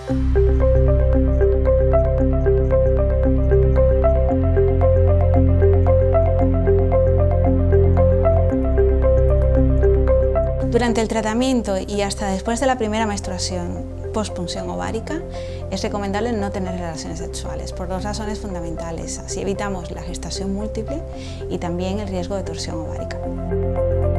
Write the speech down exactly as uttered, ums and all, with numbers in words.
Durante el tratamiento y hasta después de la primera menstruación postpunción ovárica, es recomendable no tener relaciones sexuales por dos razones fundamentales. Así evitamos la gestación múltiple y también el riesgo de torsión ovárica.